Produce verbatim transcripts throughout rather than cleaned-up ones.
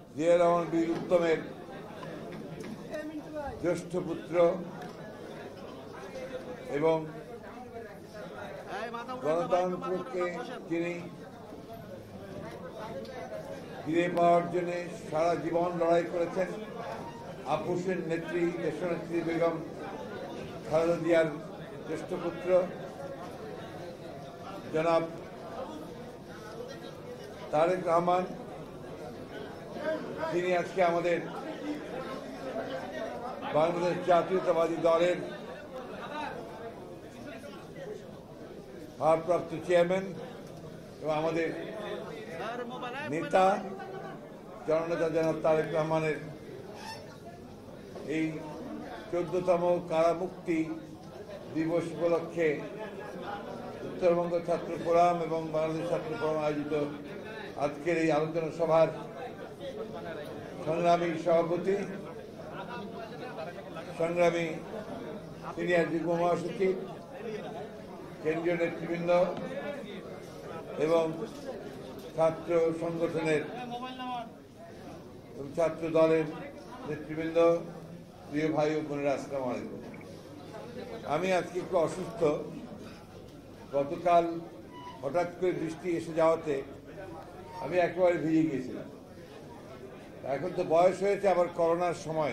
জিয়া রহমান বীর উত্তমের জ্যেষ্ঠ পুত্র এবং গণতন্ত্রকে তিনি ফিরে পাওয়ার জন্য সারা জীবন লড়াই করেছেন। আপুসের নেত্রী দেশনেত্রী বেগম খালেদা জিয়ার জ্যেষ্ঠ পুত্র জনাব তারেক রহমান, তিনি আজকে আমাদের বাংলাদেশ জাতীয়তাবাদী দলের ভারপ্রাপ্ত চেয়ারম্যান এবং আমাদের নেতা জননেতা জনাব তারেক রহমানের এই চোদ্দতম কারামুক্তি দিবস উপলক্ষে উত্তরবঙ্গ ছাত্র ফোরাম এবং বাংলাদেশ ছাত্র ফোরাম আয়োজিত আজকের এই আলোচনা সভার সংগ্রামী সভাপতি, সংগ্রামী সিনিয়র যুগ্ম মহাসচিব, কেন্দ্রীয় নেতৃবৃন্দ এবং ছাত্র সংগঠনের ছাত্র দলের নেতৃবৃন্দ, প্রিয় ভাই ও বোনেরা, আসসালামু আলাইকুম। আমি আজকে একটু অসুস্থ। গতকাল হঠাৎ করে বৃষ্টি এসে যাওয়াতে আমি একেবারে ভিজে গিয়েছিলাম। এখন তো বয়স হয়েছে, আবার করোনার সময়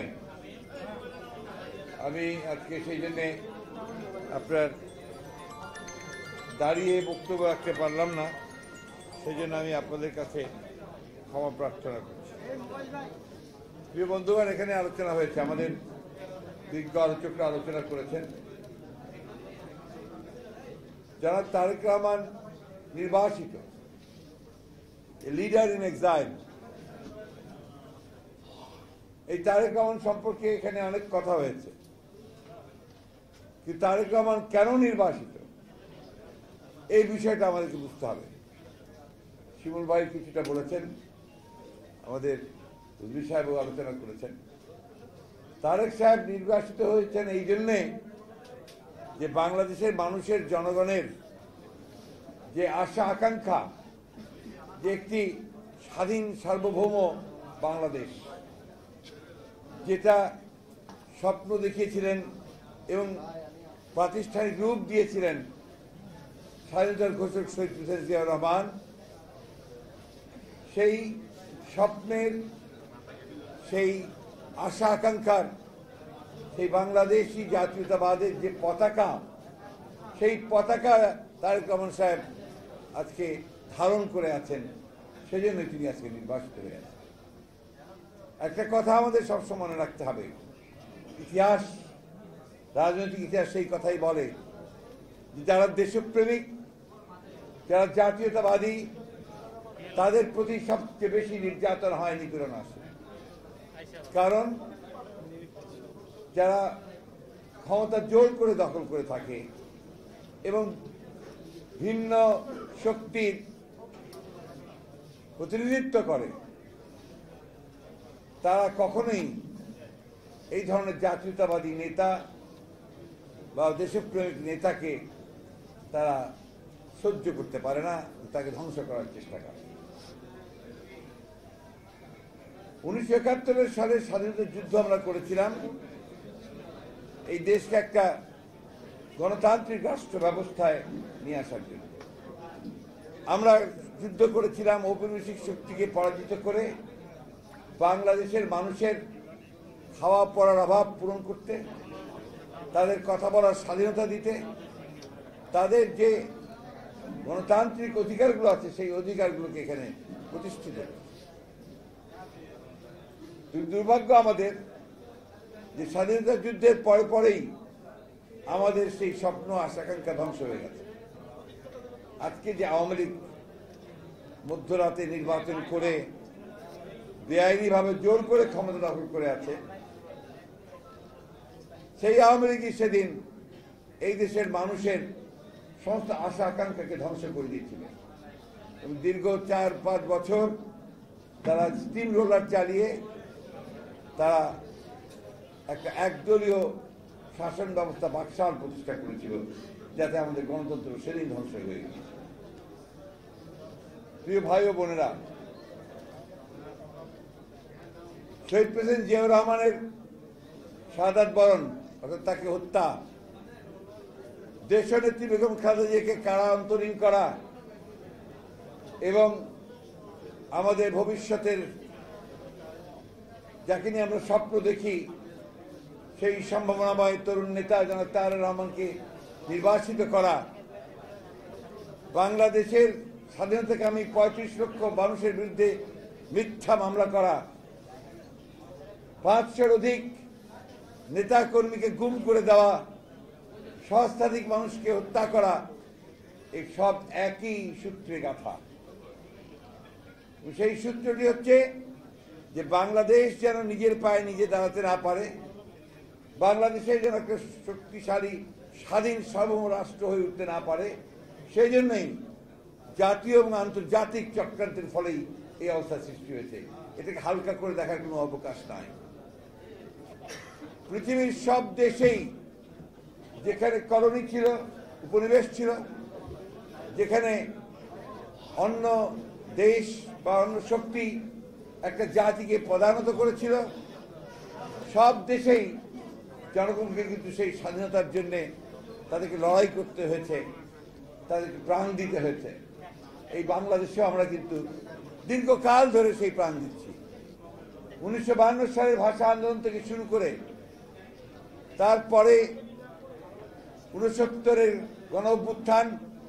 আমি আজকে সেই জন্যে আপনার দাঁড়িয়ে বক্তব্য রাখতে পারলাম না। সেই জন্য আমি আপনাদের কাছে ক্ষমা প্রার্থনা করছি। প্রিয় বন্ধুগণ, এখানে আলোচনা হয়েছে, আমাদের বিজ্ঞ আলোচকরা আলোচনা করেছেন। জনাব তারেক রহমান নির্বাসিত, লিডার ইন এক্সাইল। এই তারেক রহমান সম্পর্কে এখানে অনেক কথা হয়েছে, কিন্তু তারেক রহমান কেন নির্বাসিত এই বিষয়টা আমাদেরকে বুঝতে হবে। শিমুল ভাই কিছুটা বলেছেন, আমাদের রুজভী সাহেবও আলোচনা করেছেন। তারেক সাহেব নির্বাসিত হয়েছেন এই জন্যে যে বাংলাদেশের মানুষের, জনগণের যে আশা আকাঙ্ক্ষা, যে একটি স্বাধীন সার্বভৌম বাংলাদেশ, যেটা স্বপ্ন দেখিয়েছিলেন এবং প্রাতিষ্ঠানিক রূপ দিয়েছিলেন স্বাধীনতার ঘোষক শহীদ প্রেসিডেন্ট জিয়াউর রহমান, সেই স্বপ্নের, সেই আশা আকাঙ্ক্ষার, সেই বাংলাদেশি জাতীয়তাবাদের যে পতাকা, সেই পতাকা তারেক রহমান সাহেব আজকে ধারণ করে আছেন। সেজন্য তিনি আজকে নির্বাসিত হয়ে আছেন। একটা কথা আমাদের সবসময় মনে রাখতে হবে, ইতিহাস, রাজনৈতিক ইতিহাস সেই কথাই বলে যে যারা দেশপ্রেমিক, যারা জাতীয়তাবাদী, তাদের প্রতি সবচেয়ে বেশি নির্যাতন হয়, নিপীড়ন আসে। কারণ যারা ক্ষমতা জোর করে দখল করে থাকে এবং ভিন্ন শক্তির প্রতিনিধিত্ব করে, তারা কখনোই এই ধরনের জাতীয়তাবাদী নেতা বা দেশপ্রেমিক নেতাকে তারা সহ্য করতে পারে না, তাকে ধ্বংস করার চেষ্টা করে। উনিশশো একাত্তরের সালে স্বাধীনতা যুদ্ধ আমরা করেছিলাম এই দেশকে একটা গণতান্ত্রিক রাষ্ট্র ব্যবস্থায় নিয়ে আসার জন্য। আমরা যুদ্ধ করেছিলাম ঔপনিবেশিক শক্তিকে পরাজিত করে বাংলাদেশের মানুষের খাওয়া পড়ার অভাব পূরণ করতে, তাদের কথা বলার স্বাধীনতা দিতে, তাদের যে গণতান্ত্রিক অধিকারগুলো আছে সেই অধিকারগুলোকে এখানে প্রতিষ্ঠিত। দুর্ভাগ্য আমাদের যে স্বাধীনতা যুদ্ধের পরে পরেই আমাদের সেই স্বপ্ন, আশা আকাঙ্ক্ষা ধ্বংস হয়ে গেছে। আজকে যে আওয়ামী লীগ মধ্যরাতে নির্বাচন করে বেআইনিভাবে জোর করে ক্ষমতা দখল করে আছে, সেই আওয়ামী লীগই সেদিন এই দেশের মানুষের সমস্ত আশা আকাঙ্ক্ষাকে ধ্বংস করে দিয়েছিল। এবং দীর্ঘ চার পাঁচ বছর তারা স্টিম রোলার চালিয়ে তারা একটা একদলীয় শাসন ব্যবস্থা, বাকশাল প্রতিষ্ঠা করেছিল, যাতে আমাদের গণতন্ত্র সেদিন ধ্বংস হয়ে গেছে। প্রিয় ভাই ও বোনেরা, শহীদ প্রেসিডেন্ট জিয়াউর রহমানের শাহাদাত বরণ অর্থাৎ তাকে হত্যা, দেশনেত্রী বেগম খালেদা জিয়াকে কারা অন্তরীণ করা এবং আমাদের ভবিষ্যতের যাকে নিয়ে আমরা স্বপ্ন দেখি সেই সম্ভাবনাময় তরুণ নেতা জনাব তারেক রহমানকে নির্বাচিত করা, বাংলাদেশের স্বাধীনতাকামী পঁয়ত্রিশ লক্ষ মানুষের বিরুদ্ধে মিথ্যা মামলা করা, পাঁচশোর অধিক নেতা কর্মীকে গুম করে দেওয়া, সহস্রাধিক মানুষকে হত্যা করা, এই সব একই সূত্রে গাঁথা। সেই সূত্রটি হচ্ছে যে বাংলাদেশ যেন নিজের পায়ে নিজে দাঁড়াতে না পারে, বাংলাদেশের যেন একটা শক্তিশালী স্বাধীন সার্বভৌম রাষ্ট্র হয়ে উঠতে না পারে, সেই জন্যই জাতীয় এবং আন্তর্জাতিক চক্রান্তের ফলেই এই অবস্থা সৃষ্টি হয়েছে। এটাকে হালকা করে দেখার কোনো অবকাশ নাই। পৃথিবীর সব দেশেই যেখানে কলোনি ছিল, উপনিবেশ ছিল, যেখানে অন্য দেশ বা অন্য শক্তি একটা জাতিকে পদানত করেছিল, সব দেশেই জনগণকে কিন্তু সেই স্বাধীনতার জন্য তাদেরকে লড়াই করতে হয়েছে, তাদেরকে প্রাণ দিতে হয়েছে। এই বাংলাদেশেও আমরা কিন্তু দীর্ঘকাল ধরে সেই প্রাণ দিচ্ছি। উনিশশো বায়ান্ন সালের ভাষা আন্দোলন থেকে শুরু করে তারপরে উনসত্তরের গণ অভ্যুত্থান,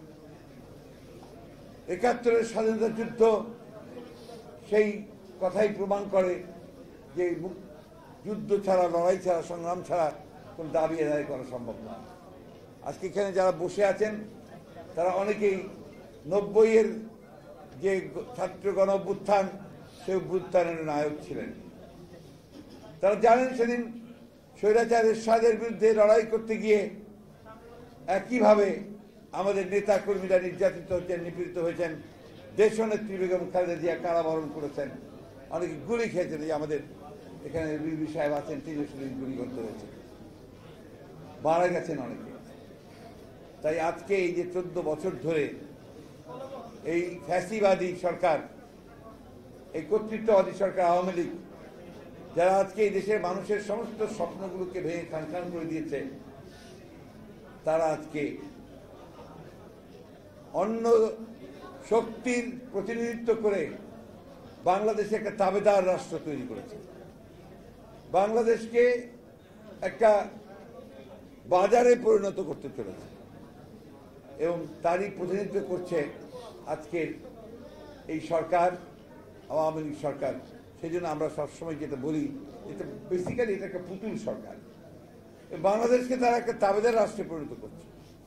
একাত্তরের স্বাধীনতা যুদ্ধ সেই কথাই প্রমাণ করে যে যুদ্ধ ছাড়া, লড়াই ছাড়া, সংগ্রাম ছাড়া কোন দাবি আদায় করা সম্ভব না। আজকে এখানে যারা বসে আছেন তারা অনেকেই নব্বই এর যে ছাত্র গণ অভ্যুত্থান সেই অভ্যুত্থানের নায়ক ছিলেন। তারা জানেন সেদিন স্বৈরাচার এরশাদের বিরুদ্ধে লড়াই করতে গিয়ে একইভাবে আমাদের নেতা কর্মীরা নির্যাতিত হচ্ছেন, নিপীড়িত হয়েছেন, দেশনেত্রী বেগম খালেদা জিয়া কারাবরণ করেছেন, অনেকে গুলি খেয়েছেন। এই আমাদের এখানে বিবি সাহেব আছেন, তিনি সেদিন গুলিবদ্ধ হয়েছেন, মারা গেছেন অনেকে। তাই আজকে এই যে চোদ্দ বছর ধরে এই ফ্যাসিবাদী সরকার, এই কর্তৃত্ববাদী সরকার আওয়ামী লীগ, যারা আজকে এই দেশের মানুষের সমস্ত স্বপ্নগুলোকে ভেঙে খান খান করে দিয়েছে, তারা আজকে অন্য শক্তির প্রতিনিধিত্ব করে বাংলাদেশে একটা তাবেদার রাষ্ট্র তৈরি করেছে। বাংলাদেশকে একটা বাজারে পরিণত করতে চলেছে এবং তারই প্রতিনিধিত্ব করছে আজকের এই সরকার, আওয়ামী লীগ সরকার। সেই জন্য আমরা সবসময় যেটা বলি, এটা বেসিক্যালি এটা একটা পুতুল সরকার। বাংলাদেশকে তারা একটা তাবেদার রাষ্ট্রে পরিণত করছে।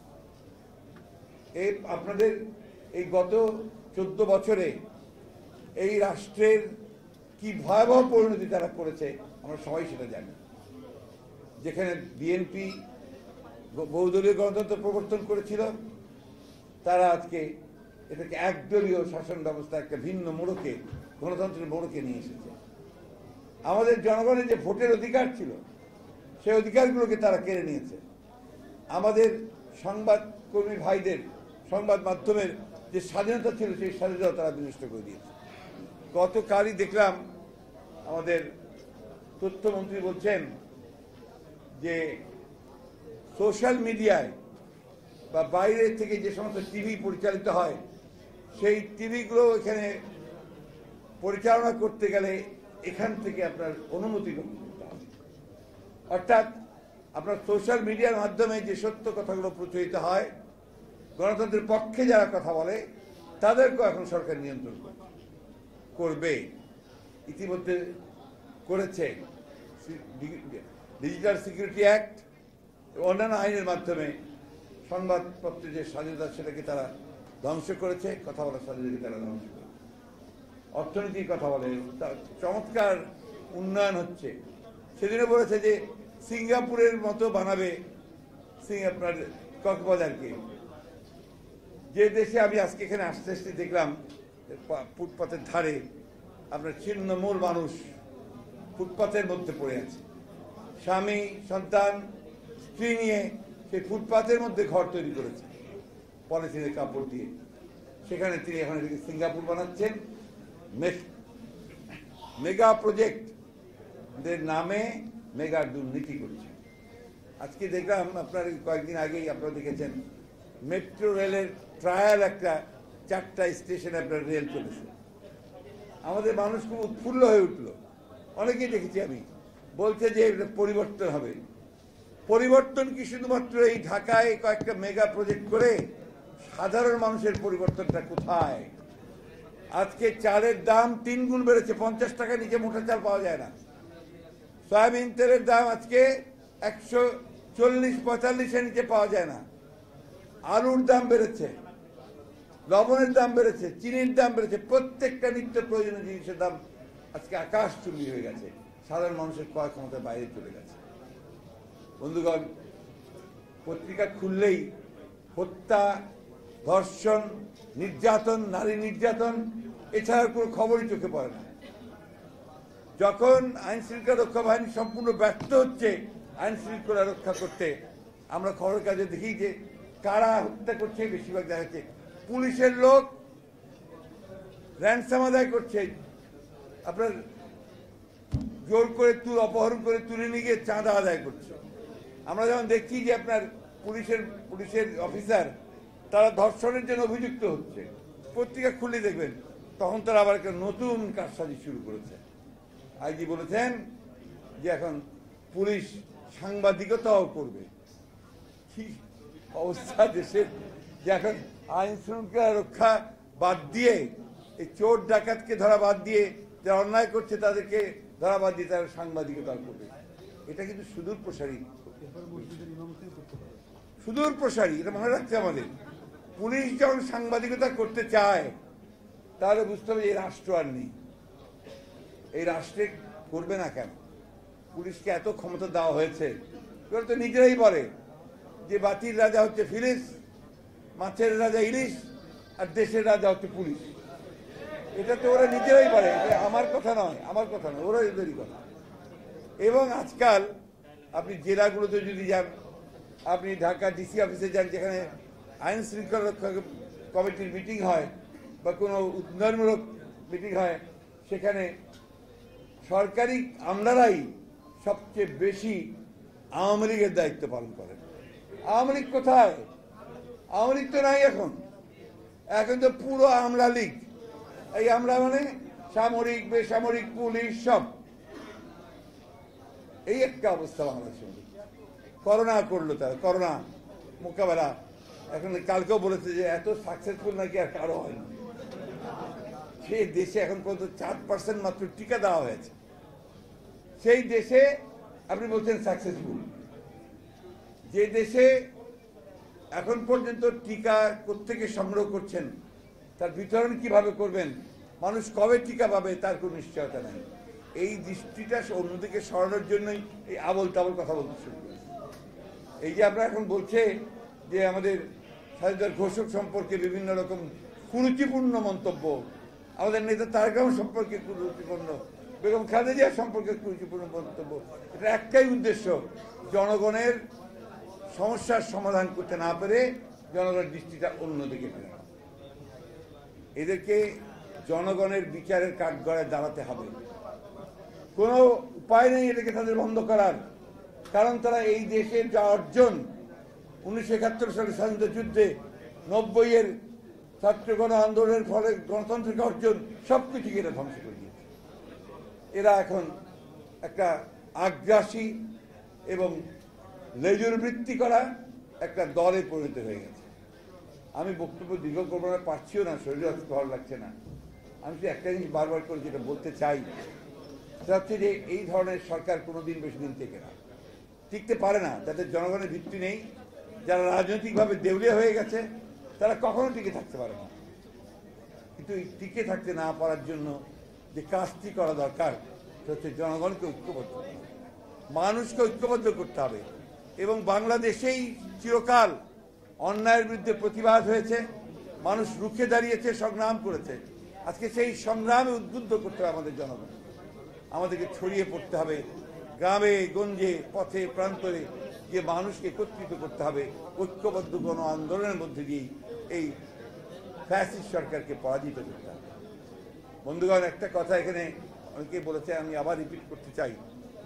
এই আপনাদের এই গত চোদ্দ বছরে এই রাষ্ট্রের কি ভয়াবহ পরিণতি তারা করেছে আমরা সবাই সেটা জানি। যেখানে বিএনপি বহুদলীয় গণতন্ত্র প্রবর্তন করেছিল, তারা আজকে এটাকে একদলীয় শাসন ব্যবস্থা একটা ভিন্ন মোড়কে, গণতন্ত্রের মোড়কে নিয়ে এসেছে। আমাদের জনগণের যে ভোটের অধিকার ছিল সেই অধিকারগুলোকে তারা কেড়ে নিয়েছে। আমাদের সংবাদ কর্মী ভাইদের, সংবাদ মাধ্যমের যে স্বাধীনতা ছিল সেই স্বাধীনতা তারা বিনষ্ট করে দিয়েছে। গতকালই দেখলাম আমাদের তথ্যমন্ত্রী বলছেন যে সোশ্যাল মিডিয়ায় বা বাইরে থেকে যে সমস্ত টিভি পরিচালিত হয় সেই টিভিগুলো এখানে পরিচালনা করতে গেলে এখান থেকে আপনার অনুমতি গ্রহণ করতে হবে। অর্থাৎ আপনার সোশ্যাল মিডিয়ার মাধ্যমে যে সত্য কথাগুলো প্রচলিত হয়, গণতন্ত্রের পক্ষে যারা কথা বলে তাদেরকেও এখন সরকার নিয়ন্ত্রণ করবে, ইতিমধ্যে করেছে। ডিজিটাল সিকিউরিটি অ্যাক্ট, অন্যান্য আইনের মাধ্যমে সংবাদপত্রের যে স্বাধীনতা সেটাকে তারা ধ্বংস করেছে, কথা বলার স্বাধীনতাকে তারা ধ্বংস করেছে। অর্থনীতির কথা বলে, চমৎকার উন্নয়ন হচ্ছে। সেদিনও বলেছে যে সিঙ্গাপুরের মতো বানাবে আপনার কক্সবাজারকে। যে দেশে আমি আজকে এখানে আস্তে আস্তে দেখলাম ফুটপাতের ধারে আপনার ছিন্নমূল মানুষ ফুটপাতের মধ্যে পড়ে আছে, স্বামী সন্তান স্ত্রী নিয়ে সেই ফুটপাতের মধ্যে ঘর তৈরি করেছে পলিথিনের কাপড় দিয়ে। সেখানে তিনি এখন সিঙ্গাপুর বানাচ্ছেন, মেগা প্রজেক্ট নামে মেগা দুর্নীতি করছে। আজকে দেখলাম আপনার কয়েকদিন আগেই আপনারা দেখেছেন মেট্রো রেলের ট্রায়াল একটা চারটা স্টেশনে আপনার রেল চলেছে। আমাদের মানুষ খুব উৎফুল্ল হয়ে উঠল, অনেকেই দেখেছি আমি, বলছে যে পরিবর্তন হবে। পরিবর্তন কি শুধুমাত্র এই ঢাকায় কয়েকটা মেগা প্রজেক্ট করে? সাধারণ মানুষের পরিবর্তনটা কোথায়? আজকে চালের দাম তিন গুণ বেড়েছে, পঞ্চাশ টাকা নিচে মোটা চাল পাওয়া যায় না। সয়াবিন তেলের দাম আজকে একশো চল্লিশ পঁয়তাল্লিশের নিচে পাওয়া যায় না। আলুর দাম বেড়েছে, লবণের দাম বেড়েছে, চিনির দাম বেড়েছে, প্রত্যেকটা নিত্য প্রয়োজনীয় জিনিসের দাম আজকে আকাশচুম্বী হয়ে গেছে, সাধারণ মানুষের ক্রয় ক্ষমতার বাইরে চলে গেছে। বন্ধুগণ, পত্রিকা খুললেই হত্যা, ধর্ষণ, নির্যাতন, নারী নির্যাতন এছাড়া কোনো খবরই চোখে পড়ে না। যখন আইন শৃঙ্খলা রক্ষা বাহিনী সম্পূর্ণ ব্যর্থ হচ্ছে আইন শৃঙ্খলা রক্ষা করতে, আমরা খবরের কাজে দেখি যে কারা হত্যা করছে, বেশিরভাগ দেখা যাচ্ছে পুলিশের লোক র্যানসাম আদায় করছে, আপনার জোর করে তুল অপহরণ করে তুলে নিয়ে গিয়ে চাঁদা আদায় করছে। আমরা যেমন দেখছি যে আপনার পুলিশের পুলিশের অফিসার তারা ধর্ষণের জন্য অভিযুক্ত হচ্ছে, পত্রিকা খুলে দেখবেন তখন তারা আবার একটা নতুন কারসাজি শুরু করেছে। আইজি বলেছেন যে এখন পুলিশ সাংবাদিকতাও করবে। কি অবস্থা দেশের, যে এখন আইন শৃঙ্খলা রক্ষা বাদ দিয়ে এই চোর ডাকাতকে ধরা বাদ দিয়ে যারা অন্যায় করছে তাদেরকে ধরা বাদ দিয়ে তারা সাংবাদিকতা করবে। এটা কিন্তু সুদূর প্রসারী, সুদূর প্রসারী, এটা মনে রাখতে আমাদের। পুলিশ যখন সাংবাদিকতা করতে চায় তাহলে বুঝতে হবে এই রাষ্ট্র আর নেই। এই রাষ্ট্রে করবে না কেন? পুলিশকে এত ক্ষমতা দেওয়া হয়েছে, এবার তো নিজেরাই বলে যে বাতির রাজা হচ্ছে ফিলিস, মাছের রাজা ইলিশ, আর দেশের রাজা হচ্ছে পুলিশ। এটা তো ওরা নিজেরাই বলে, আমার কথা নয়, আমার কথা নয়, ওরা এদেরই কথা। এবং আজকাল আপনি জেলাগুলোতে যদি যান, আপনি ঢাকা ডিসি অফিসে যান, যেখানে আইন শৃঙ্খলা রক্ষা কমিটির মিটিং হয় বা কোনো উন্নয়নমূলক মিটিং হয়, সেখানে সরকারি আমলারাই সবচেয়ে বেশি আওয়ামী লীগের দায়িত্ব পালন করেন। আওয়ামী লীগ কোথায়? আওয়ামী লীগ তো নাই এখন, এখন তো পুরো আমলা লীগ। এই আমরা মানে সামরিক, বেসামরিক, পুলিশ সব। এই একটা অবস্থা বাংলাদেশের। করোনা করলো তারা, করোনা মোকাবেলা এখন কালকেও বলেছে যে এত সাকসেসফুল নাকি আর কারো হয়নি। সেই দেশে এখন পর্যন্ত চার পার্সেন্ট মাত্র টিকা দেওয়া হয়েছে। সেই দেশে আপনি বলছেন সাকসেসফুল। যে দেশে এখন পর্যন্ত টিকা কোত্থেকে সংগ্রহ করছেন, তার বিতরণ কিভাবে করবেন, মানুষ কবে টিকা পাবে তার কোনো নিশ্চয়তা নেই। এই দৃষ্টিটা অন্যদিকে সরানোর জন্যই এই আবল তাবল কথা বলতে শুরু করেছে। এই যে আমরা এখন বলছে যে আমাদের স্বাধীনতার ঘোষক সম্পর্কে বিভিন্ন রকম কুরুচিপূর্ণ মন্তব্য, আমাদের নেতা তারেক রহমান সম্পর্কে কুরুচিপূর্ণ, বেগম খালেদা জিয়া সম্পর্কে কুরুচিপূর্ণ মন্তব্য, এটা একটাই উদ্দেশ্য, জনগণের সমস্যার সমাধান করতে না পেরে জনগণের দৃষ্টিটা অন্যদিকে ফেরা। এদেরকে জনগণের বিচারের কাঠগড়ায় দাঁড়াতে হবে। কোনো উপায় নেই এটাকে তাদের বন্ধ করার, কারণ তারা এই দেশের যা অর্জন, উনিশশো একাত্তর সালের স্বাধীনতা যুদ্ধে, নব্বই এর ছাত্র গণ আন্দোলনের ফলে গণতান্ত্রিক অর্জন সবকিছুকে এরা ধ্বংস করে দিয়েছে। এরা এখন একটা আগ্রাসী এবং লেজুর বৃত্তি করা একটা দলে পরিণত হয়ে গেছে। আমি বক্তব্য দীর্ঘ করবো না, পারছিও না, শরীরে অত ভালো লাগছে না। আমি তো একটা জিনিস বারবার করে যেটা বলতে চাই, সেটা হচ্ছে যে এই ধরনের সরকার কোনোদিন বেশি দিন টেকে না, টিকতে পারে না। যাদের জনগণের ভিত্তি নেই, যারা রাজনৈতিকভাবে দেউলিয়া হয়ে গেছে, তারা কখনো টিকে থাকতে পারে না। কিন্তু এই টিকে থাকতে না পারার জন্য যে কাজটি করা দরকার, সেটা হচ্ছে জনগণকে ঐক্যবদ্ধ, মানুষকে ঐক্যবদ্ধ করতে হবে। এবং বাংলাদেশেই চিরকাল অন্যায়ের বিরুদ্ধে প্রতিবাদ হয়েছে, মানুষ রুখে দাঁড়িয়েছে, সংগ্রাম করেছে। আজকে সেই সংগ্রামে উদ্বুদ্ধ করতে হবে আমাদের জনগণ। আমাদেরকে ছড়িয়ে পড়তে হবে গ্রামে গঞ্জে, পথে প্রান্তরে, যে মানুষকে একত্রিত করতে হবে ঐক্যবদ্ধ গণ আন্দোলনের মধ্যে দিয়েই এই ফ্যাসিস্ট সরকারকে পরাজিত করতে হবে। বন্ধুগণ, একটা কথা এখানে অনেকেই বলেছে, আমি আবার রিপিট করতে চাই,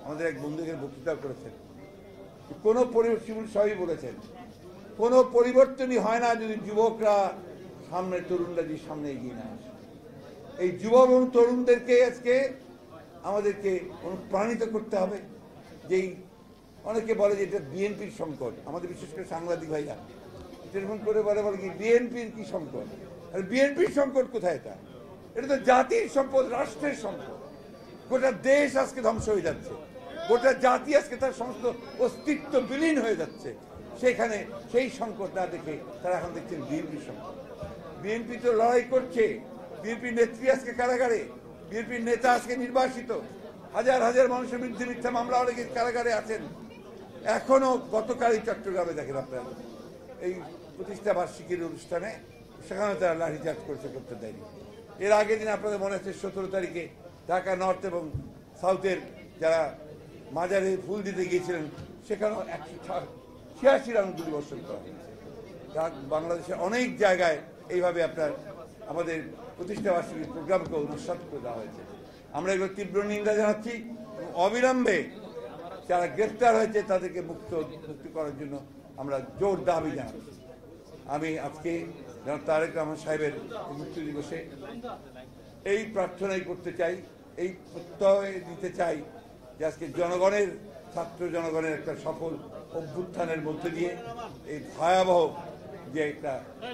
আমাদের এক বন্ধুকে বক্তৃতা করেছেন, কোনো পরিবর্তন সবই বলেছেন, কোনো পরিবর্তনই হয় না যদি যুবকরা সামনে, তরুণরা যদি সামনে এগিয়ে না আসে। এই যুবক এবং তরুণদেরকে আজকে আমাদেরকে অনুপ্রাণিত করতে হবে। যেই অনেকে বলে যে এটা বিএনপির সংকট, আমাদের বিশেষ করে সাংবাদিক ভাইরা টেলিফোন করে বলে বলে কি বিএনপির কি সংকট? আর বিএনপির সংকট কোথায়? এটা এটা তো জাতির সম্পদ, রাষ্ট্রের সম্পদ। গোটা দেশ আজকে ধ্বংস হয়ে যাচ্ছে, গোটা জাতি আজকে তার সমস্ত অস্তিত্ব বিলীন হয়ে যাচ্ছে। সেখানে সেই সংকট না দেখে তারা এখন দেখছেন বিএনপির সংকট। বিএনপি তো লড়াই করছে, বিএনপির নেত্রী আজকে কারাগারে, বিএনপির নেতা আজকে নির্বাসিত, হাজার হাজার মানুষের বিরুদ্ধে মিথ্যা মামলা অনেকে কারাগারে আছেন। এখনো গতকালই চট্টগ্রামে দেখেন আপনারা এই প্রতিষ্ঠা বার্ষিকীর অনুষ্ঠানে, সেখানে তারা লাঠিচার্জ করেছে, করতে দেয়নি। এর আগের দিন আপনাদের মনে আছে সতেরো তারিখে ঢাকা নর্থ এবং সাউথের যারা মাজারে ফুল দিতে গিয়েছিলেন সেখানেও একশো ছিয়াশি রাউন্ড গুলি বর্ষণ করা হয়েছে। বাংলাদেশের অনেক জায়গায় এইভাবে আপনার আমাদের প্রতিষ্ঠা বার্ষিকীর প্রোগ্রামকে অনুষ্ঠিত করে দেওয়া হয়েছে। আমরা এগুলো তীব্র নিন্দা জানাচ্ছি। অবিলম্বে যারা গ্রেফতার হয়েছে তাদেরকে মুক্ত মুক্তি করার জন্য আমরা জোর দাবি জানাচ্ছি। আমি আজকে তারেক রহমান সাহেবের মুক্তি দিবসে এই প্রার্থনাই করতে চাই, এই প্রত্যয় দিতে চাই যে আজকে জনগণের, ছাত্র জনগণের একটা সফল অভ্যুত্থানের মধ্যে দিয়ে এই ভয়াবহ যে একটা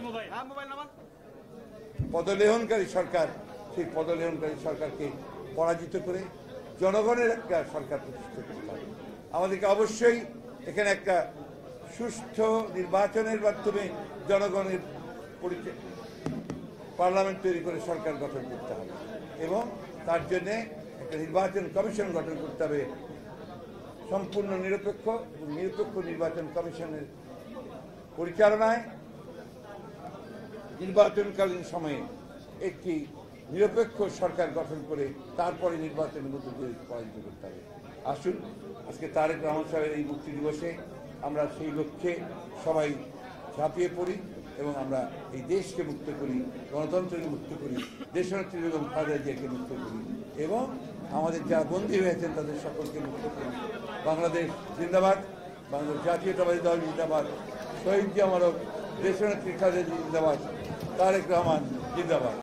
পদলেহনকারী সরকার, সেই পদলেহনকারী সরকারকে পরাজিত করে জনগণের একটা সরকার প্রতিষ্ঠা করতে হবে। আমাদেরকে অবশ্যই এখানে একটা সুষ্ঠু নির্বাচনের মাধ্যমে জনগণের পরিচয় পার্লামেন্ট তৈরি করে সরকার গঠন করতে হবে এবং তার জন্যে একটা নির্বাচন কমিশন গঠন করতে হবে সম্পূর্ণ নিরপেক্ষ এবং নিরপেক্ষ নির্বাচন কমিশনের পরিচালনায় নির্বাচনকালীন সময়ে একটি নিরপেক্ষ সরকার গঠন করে তারপরে নির্বাচনের মধ্যে দিয়ে পরাজিত করতে হবে। আসুন আজকে তারেক রহমান সাহেবের এই মুক্তি দিবসে আমরা সেই লক্ষ্যে সবাই ঝাঁপিয়ে পড়ি এবং আমরা এই দেশকে মুক্ত করি, গণতন্ত্রকে মুক্ত করি, দেশনেত্রী বেগম খালেদা জিয়াকে মুক্ত করি এবং আমাদের যারা বন্দী হয়েছেন তাদের সকলকে মুক্ত করি। বাংলাদেশ জিন্দাবাদ, বাংলাদেশ জাতীয়তাবাদী দল জিন্দাবাদ, শহীদ জিয়া মারক, দেশনেত্রী খালেদা জিয়া জিন্দাবাদ, তারেক রহমান জিন্দাবাদ।